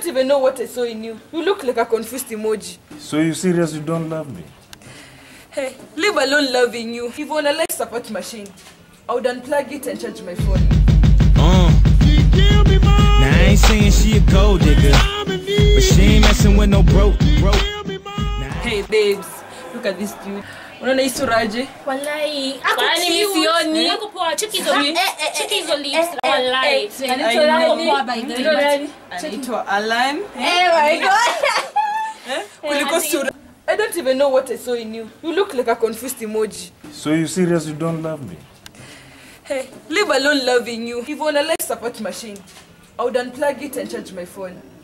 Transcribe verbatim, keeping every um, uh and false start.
even know what I saw in you. You look like a confused emoji. So you serious you don't love me? Hey, leave alone loving you. If you want a life support machine, I would unplug it and charge my phone. Uh. Now I ain't saying she a gold digger, but she ain't messing with no broke, broke. Hey babes, look at this dude. Unaona hii suraje? Wallahi, kwani mimi sioni. Yako poa, check hizo lips. Check hizo lips. Wallahi. Anaitwa poa by the way. Anaitwa Alan. Eh my god. Eh? Kuliko sura. I don't even know what I saw in you. You look like a confused emoji. So you serious you don't love me? Hey, leave alone loving you. If you want a life support machine, I would unplug it and charge my phone.